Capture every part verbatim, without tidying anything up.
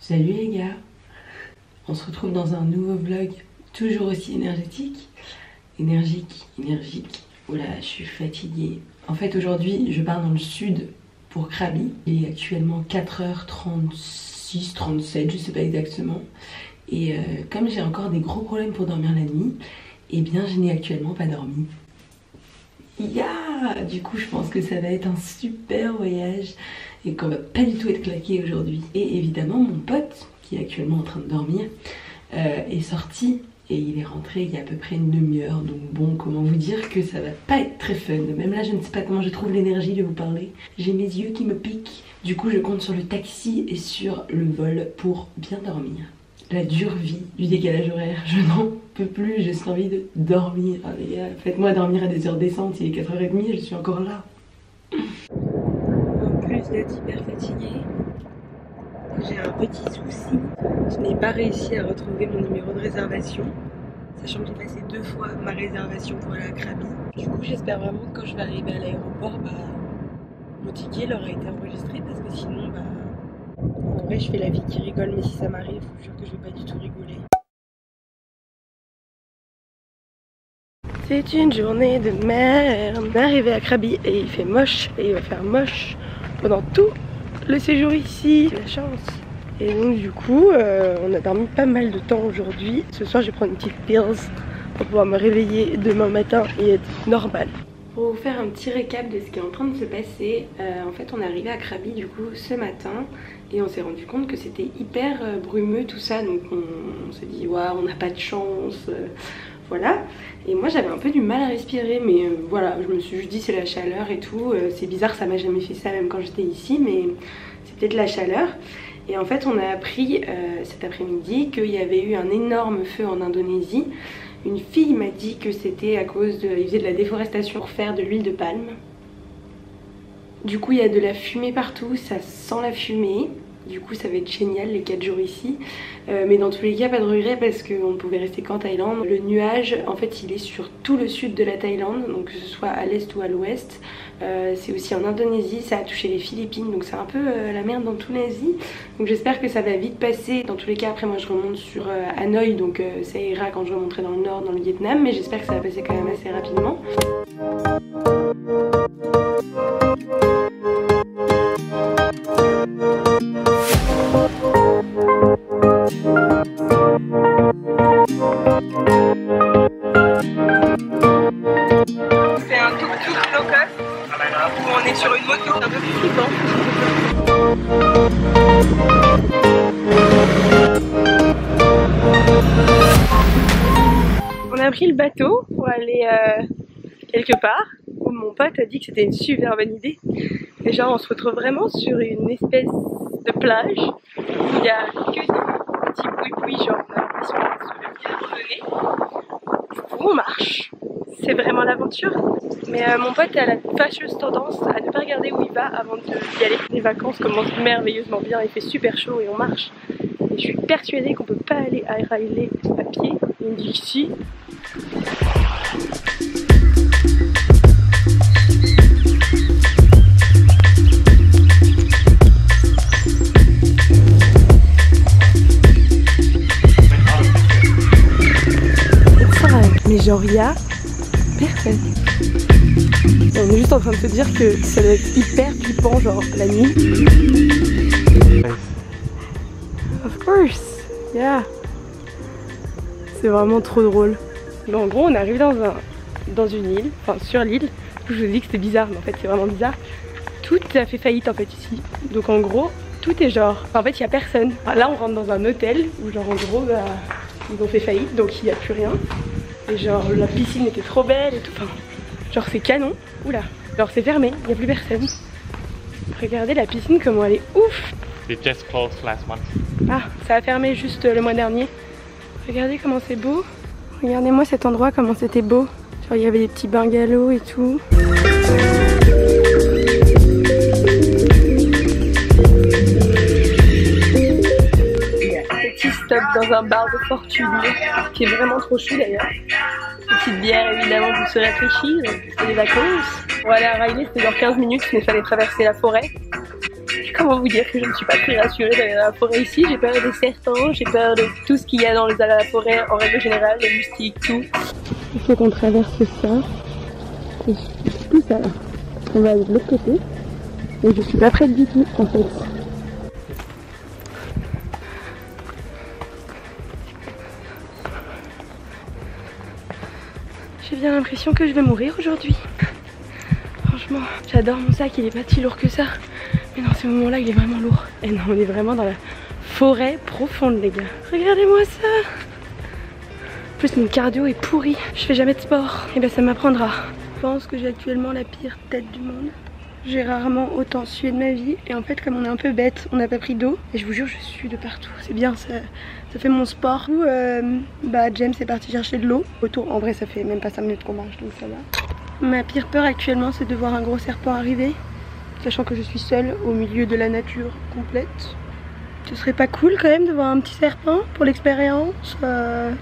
Salut les gars, on se retrouve dans un nouveau vlog toujours aussi énergétique, énergique, énergique. Oula, je suis fatiguée. En fait aujourd'hui je pars dans le sud pour Krabi. Il est actuellement quatre heures trente-six, trente-sept, je sais pas exactement. Et euh, comme j'ai encore des gros problèmes pour dormir la nuit, et bien je n'ai actuellement pas dormi. Yeah! Du coup je pense que ça va être un super voyage et qu'on va pas du tout être claqué aujourd'hui. Et évidemment mon pote qui est actuellement en train de dormir euh, est sorti et il est rentré il y a à peu près une demi-heure. Donc bon, comment vous dire que ça va pas être très fun. Même là je ne sais pas comment je trouve l'énergie de vous parler. J'ai mes yeux qui me piquent. Du coup je compte sur le taxi et sur le vol pour bien dormir. La dure vie du décalage horaire, je n'en peux plus, j'ai juste envie de dormir. Ah, les gars, faites-moi dormir à des heures décentes, il est quatre heures trente, je suis encore là. En plus d'être hyper fatiguée, j'ai un petit souci. Je n'ai pas réussi à retrouver mon numéro de réservation, sachant que j'ai passé deux fois ma réservation pour aller à Krabi. Du coup j'espère vraiment que quand je vais arriver à l'aéroport, bah, mon ticket leur a été enregistré parce que sinon, bah, en vrai je fais la vie qui rigole, mais si ça m'arrive, je suis sûre que je vais pas du tout rigoler. C'est une journée de merde. On est arrivé à Krabi et il fait moche et il va faire moche pendant tout le séjour ici. La chance. Et donc du coup euh, on a dormi pas mal de temps aujourd'hui. Ce soir je vais prendre une petite pills pour pouvoir me réveiller demain matin et être normal. Pour vous faire un petit récap de ce qui est en train de se passer, euh, en fait on est arrivé à Krabi du coup ce matin et on s'est rendu compte que c'était hyper euh, brumeux tout ça, donc on, on s'est dit waouh, on n'a pas de chance, euh, voilà. Et moi j'avais un peu du mal à respirer, mais euh, voilà, je me suis juste dit c'est la chaleur et tout, euh, c'est bizarre, ça m'a jamais fait ça même quand j'étais ici, mais c'est peut-être la chaleur. Et en fait on a appris euh, cet après-midi qu'il y avait eu un énorme feu en Indonésie. Une fille m'a dit que c'était à cause de... ils faisaient de la déforestation pour faire de l'huile de palme. Du coup il y a de la fumée partout, ça sent la fumée. Du coup ça va être génial les quatre jours ici. Euh, mais dans tous les cas pas de regret parce qu'on ne pouvait rester qu'en Thaïlande. Le nuage en fait il est sur tout le sud de la Thaïlande, donc que ce soit à l'est ou à l'ouest. Euh, c'est aussi en Indonésie, ça a touché les Philippines, donc c'est un peu euh, la merde dans toute l'Asie. Donc j'espère que ça va vite passer. Dans tous les cas après moi je remonte sur euh, Hanoï, donc euh, ça ira quand je remonterai dans le nord, dans le Vietnam. Mais j'espère que ça va passer quand même assez rapidement. C'est un tuk-tuk low cost où on est sur une moto un peu plus flippant. On a pris le bateau pour aller euh, quelque part où mon pote a dit que c'était une super bonne idée. Et genre on se retrouve vraiment sur une espèce de plage où il n'y a que des petits bruits-bruits, genre on a l'impression d'être sur le pied où on marche. C'est vraiment l'aventure. Mais euh, mon pote a la fâcheuse tendance à ne pas regarder où il va avant d'y aller. Les vacances commencent merveilleusement bien, il fait super chaud et on marche. Et je suis persuadée qu'on peut pas aller à Railay à pied. Il me dit si. Mais genre il y a personne. On est juste en train de se dire que ça doit être hyper flippant genre la nuit. Of course, yeah. C'est vraiment trop drôle. Mais en gros on arrive dans, un, dans une île, enfin sur l'île. Je vous ai dit que c'était bizarre, mais en fait c'est vraiment bizarre. Tout a fait faillite en fait ici. Donc en gros tout est genre, en fait il n'y a personne. Enfin, là on rentre dans un hôtel où genre en gros bah, ils ont fait faillite donc il n'y a plus rien. Et genre la piscine était trop belle et tout, enfin, genre c'est canon, oula, genre c'est fermé, il n'y a plus personne. Regardez la piscine comment elle est ouf. It just closed last month. Ah, ça a fermé juste le mois dernier. Regardez comment c'est beau. Regardez-moi cet endroit comment c'était beau. Genre il y avait des petits bungalows et tout. Petit stop dans un bar de fortune qui est vraiment trop chou d'ailleurs. Petite bière évidemment pour se rafraîchir, c'est les vacances. Pour aller à Railay c'était genre quinze minutes mais il fallait traverser la forêt. comment vous dire que je ne suis pas très rassurée d'aller dans la forêt ici. J'ai peur des serpents, j'ai peur de tout ce qu'il y a dans les à la forêt en règle générale, les moustiques, tout. Il faut qu'on traverse ça. Et tout ça là. On va aller de l'autre côté. Et je suis pas prête du tout en fait. J'ai bien l'impression que je vais mourir aujourd'hui. Franchement, j'adore mon sac, il est pas si lourd que ça. Mais dans ce moment-là, il est vraiment lourd. Et non, on est vraiment dans la forêt profonde, les gars. Regardez-moi ça. En plus, mon cardio est pourri. Je fais jamais de sport. Et ben, ça m'apprendra. Je pense que j'ai actuellement la pire tête du monde. J'ai rarement autant sué de ma vie. Et en fait, comme on est un peu bête, on n'a pas pris d'eau. Et je vous jure, je sue de partout. C'est bien, ça, ça fait mon sport. Du coup, euh, bah, James est parti chercher de l'eau. Autour, en vrai, ça fait même pas cinq minutes qu'on marche, donc ça va. Ma pire peur actuellement, c'est de voir un gros serpent arriver. Sachant que je suis seule au milieu de la nature complète. Ce serait pas cool quand même de voir un petit serpent pour l'expérience. Euh...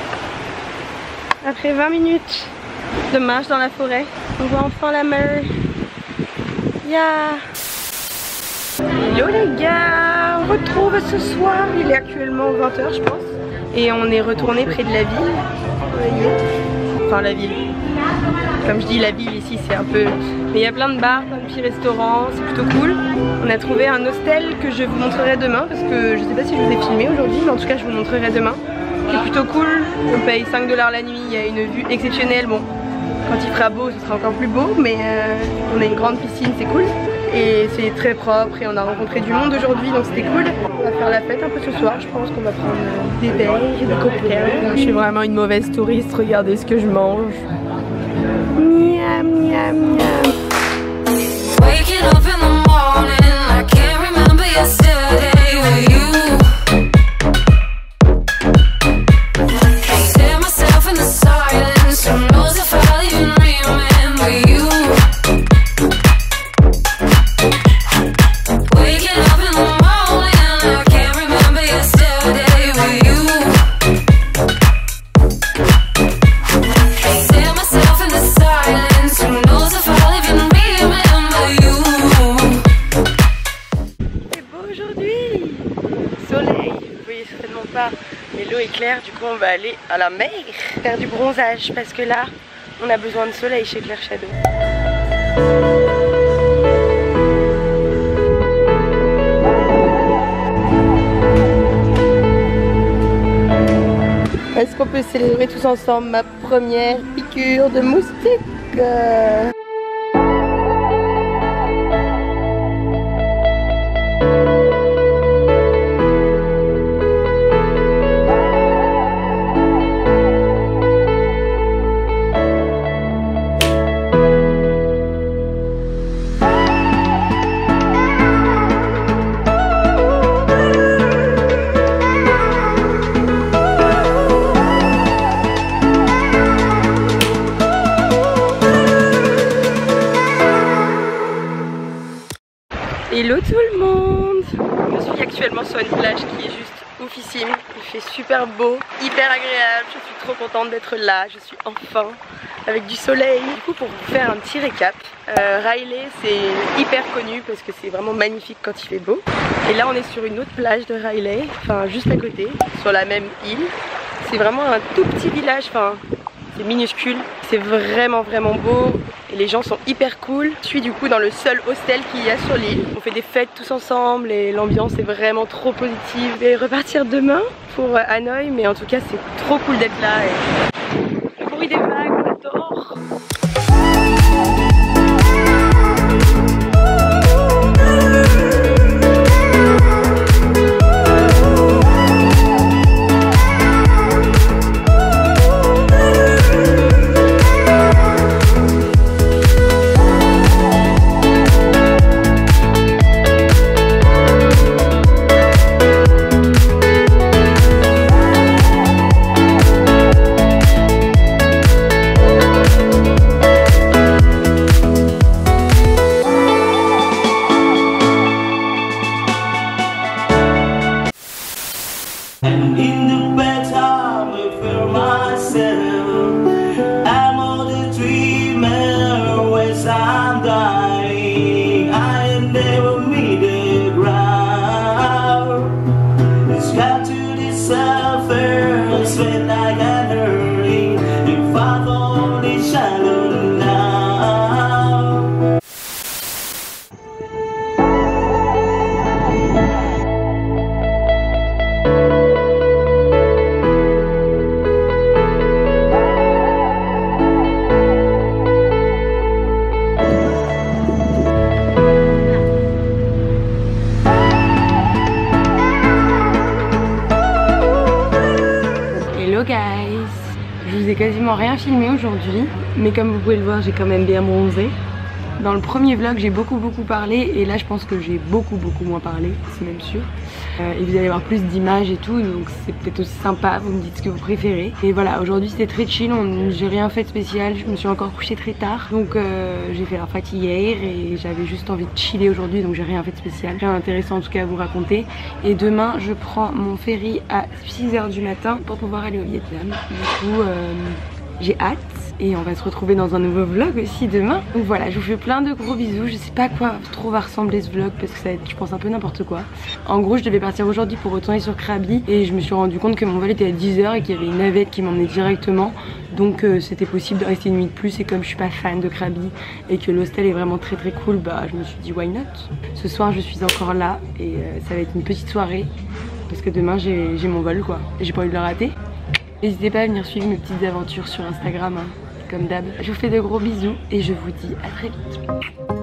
Après vingt minutes de marche dans la forêt, on voit enfin la mer. Yeah. Hello les gars, on retrouve ce soir, il est actuellement vingt heures je pense. Et on est retourné près de la ville. Vous voyez, enfin la ville. Comme je dis, la ville ici c'est un peu... Mais il y a plein de bars, plein de petits restaurants, c'est plutôt cool. On a trouvé un hostel que je vous montrerai demain parce que je sais pas si je vous ai filmé aujourd'hui, mais en tout cas je vous montrerai demain. C'est plutôt cool, on paye cinq dollars la nuit, il y a une vue exceptionnelle. Bon, quand il fera beau ce sera encore plus beau, mais euh, on a une grande piscine, c'est cool. Et c'est très propre et on a rencontré du monde aujourd'hui, donc c'était cool. On va faire la fête un peu ce soir, je pense qu'on va prendre des verres, des cocktails. Je suis vraiment une mauvaise touriste, regardez ce que je mange. Miam, miam, miam. Waking up in the morning, I can't remember yesterday with you. Hear myself in the silence, who knows if I'll even remember you. Waking up in the morning, I can't remember yesterday with you. Hear myself in the silence, who knows if I'll even remember you. C'est beau aujourd'hui, soleil, vous voyez certainement pas, mais l'eau est claire, du coup on va aller à la mer faire du bronzage parce que là on a besoin de soleil chez Claire Shadow. Est-ce qu'on peut célébrer tous ensemble ma première piqûre de moustique? Hello tout le monde! Je suis actuellement sur une plage qui est juste oufissime. Il fait super beau, hyper agréable. Je suis trop contente d'être là. Je suis enfin avec du soleil. Du coup, pour vous faire un petit récap, euh, Riley c'est hyper connu parce que c'est vraiment magnifique quand il fait beau. Et là on est sur une autre plage de Riley, enfin juste à côté, sur la même île. C'est vraiment un tout petit village, enfin c'est minuscule. C'est vraiment vraiment beau. Et les gens sont hyper cool. Je suis du coup dans le seul hostel qu'il y a sur l'île. On fait des fêtes tous ensemble et l'ambiance est vraiment trop positive. Je vais repartir demain pour Hanoï, mais en tout cas c'est trop cool d'être là. Et le bruit des vagues, on adore. J'ai quasiment rien filmé aujourd'hui, mais comme vous pouvez le voir, j'ai quand même bien bronzé. Dans le premier vlog, j'ai beaucoup beaucoup parlé et là je pense que j'ai beaucoup beaucoup moins parlé, c'est même sûr. Euh, et vous allez avoir plus d'images et tout, donc c'est peut-être aussi sympa, vous me dites ce que vous préférez. Et voilà, aujourd'hui c'était très chill, j'ai rien fait de spécial, je me suis encore couchée très tard. Donc euh, j'ai fait la fatigue hier et j'avais juste envie de chiller aujourd'hui, donc j'ai rien fait de spécial. Rien d'intéressant en tout cas à vous raconter. Et demain je prends mon ferry à six heures du matin pour pouvoir aller au Vietnam. Du coup euh, j'ai hâte. Et on va se retrouver dans un nouveau vlog aussi demain. Donc voilà, je vous fais plein de gros bisous. Je sais pas à quoi trop va ressembler ce vlog parce que ça va être, je pense, un peu n'importe quoi. En gros, je devais partir aujourd'hui pour retourner sur Krabi et je me suis rendu compte que mon vol était à dix heures et qu'il y avait une navette qui m'emmenait directement. Donc euh, c'était possible de rester une nuit de plus et comme je suis pas fan de Krabi et que l'hostel est vraiment très très cool, bah je me suis dit why not. Ce soir, je suis encore là et euh, ça va être une petite soirée parce que demain j'ai mon vol quoi. Et j'ai pas envie de le rater. N'hésitez pas à venir suivre mes petites aventures sur Instagram, hein, comme d'hab. Je vous fais de gros bisous et je vous dis à très vite.